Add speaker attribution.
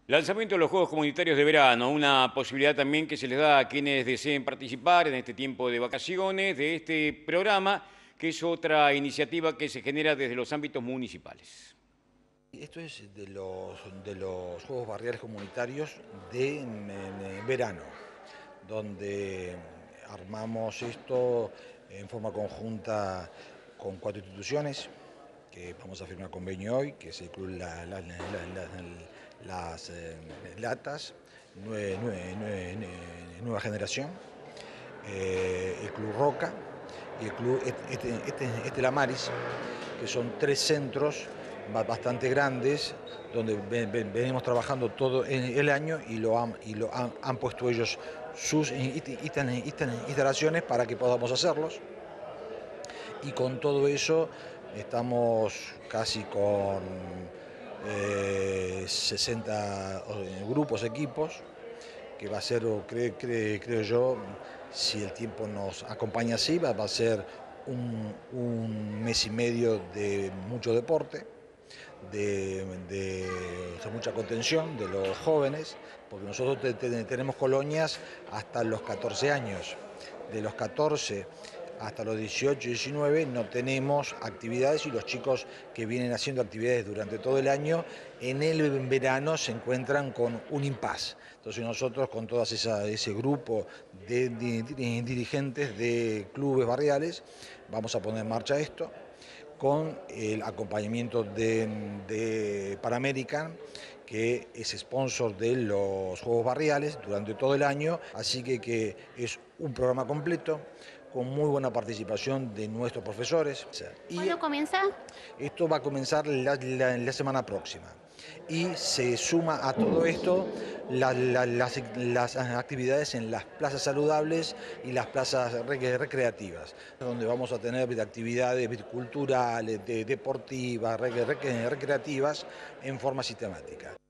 Speaker 1: Lanzamiento de los Juegos Comunitarios de Verano, una posibilidad también que se les da a quienes deseen participar en este tiempo de vacaciones de este programa, que es otra iniciativa que se genera desde los ámbitos municipales.
Speaker 2: Esto es de los Juegos Barriales Comunitarios de verano, donde armamos esto en forma conjunta con 4 instituciones, que vamos a firmar convenio hoy, que es el Club Las Latas, Nueva Generación, el Club Roca y el Club Estela Maris, que son 3 centros bastante grandes, donde venimos trabajando todo el año y han puesto ellos sus instalaciones para que podamos hacerlos. Y con todo eso estamos casi con 60 grupos, equipos, que va a ser, creo yo, si el tiempo nos acompaña así, va a ser un mes y medio de mucho deporte, de mucha contención de los jóvenes, porque nosotros tenemos colonias hasta los 14 años. De los 14 hasta los 18, 19 no tenemos actividades, y los chicos que vienen haciendo actividades durante todo el año, en el verano se encuentran con un impasse. Entonces nosotros, con todo ese grupo de dirigentes de clubes barriales, vamos a poner en marcha esto, con el acompañamiento de Pan American, que es sponsor de los Juegos Barriales durante todo el año, así que es un programa completo, con muy buena participación de nuestros profesores. Y
Speaker 3: ¿Cuándo comienza?
Speaker 2: esto va a comenzar la semana próxima. Y se suma a todo esto las actividades en las plazas saludables y las plazas recreativas, donde vamos a tener actividades culturales, deportivas, recreativas en forma sistemática.